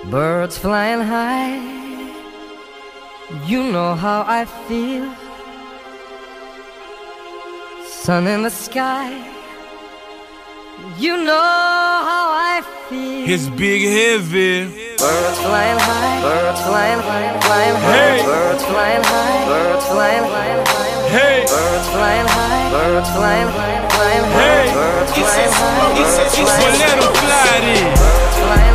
Birds flying high, you know how I feel. Sun in the sky, you know how I feel. It's big heavy. Birds flying high, birds flying high, flying high. Hey. Birds flying high, birds flying high, flying high. Hey. Birds flying high, birds flying high, flying high. Hey. Birds flying high, birds Well, flying let 'em fly then. high.